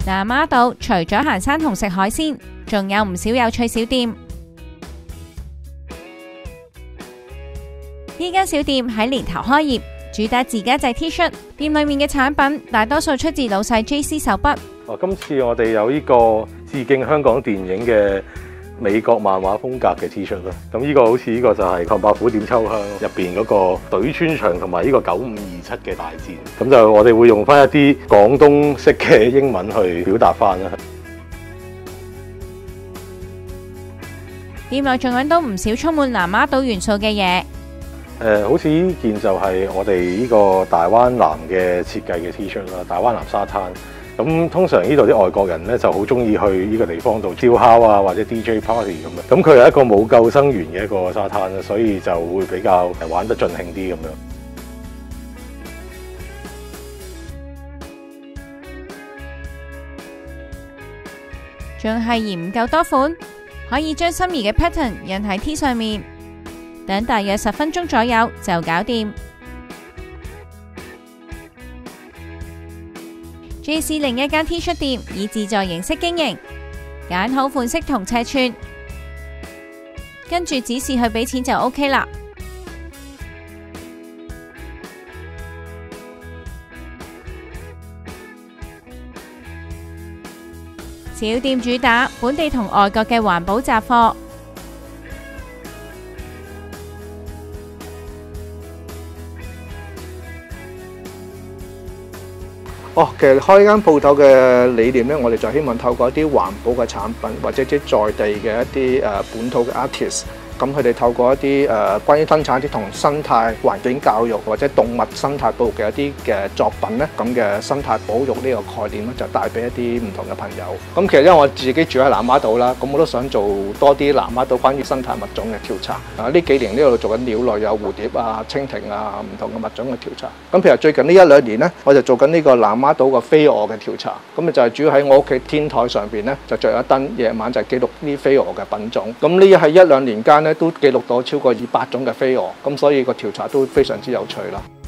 南丫島除咗行山同食海鮮，仲有唔少有趣小店。呢間小店喺年頭開業，主打自家製 T 恤，店裏面嘅產品大多數出自老細 JC 手筆。 今次我哋有呢個致敬香港電影嘅美國漫畫風格嘅 T 恤啦。咁呢個好似呢個就係《唐伯虎點秋香》入邊嗰個對穿腸同埋呢個9527嘅大戰。咁就我哋會用翻一啲廣東式嘅英文去表達翻啦。 店內仲揾到唔少充滿南丫島元素嘅嘢。 好似呢件就係我哋呢個大灣南嘅設計嘅 T 恤啦，大灣南沙灘。咁通常呢度啲外國人咧就好中意去呢個地方度燒烤啊，或者 DJ party 咁樣。咁佢係一個冇救生員嘅一個沙灘啦，所以就會比較玩得盡興啲咁樣。 仲係嫌唔夠多款，可以將心儀嘅 pattern 印喺 T 上面，等大約10分鐘左右就搞掂。JC 另一間 T 恤店以自助形式經營，揀好款式同尺寸，跟住指示去俾錢就 OK 啦。小店主打本地同外國嘅環保雜貨。 其實開間鋪頭嘅理念咧，我哋就希望透過一啲環保嘅產品，或者啲在地嘅一啲本土嘅 artist， 咁佢哋透過一啲關於生產啲同生態環境教育或者動物生態保育嘅一啲嘅作品咧，咁嘅生態保育呢個概念咧，就帶俾一啲唔同嘅朋友。咁其實因為我自己住喺南丫島啦，咁我都想做多啲南丫島關於生態物種嘅調查。呢幾年呢度做緊鳥類，有蝴蝶啊、蜻蜓啊唔同嘅物種嘅調查。咁譬如最近呢1-2年咧，我就做緊呢個南丫島個飛蛾嘅調查。咁就係主要喺我屋企天台上邊咧，就着一燈，夜晚就記錄啲飛蛾嘅品種。咁呢喺1-2年間咧，都記錄到超過200種嘅飛蛾。咁所以個調查都非常之有趣啦。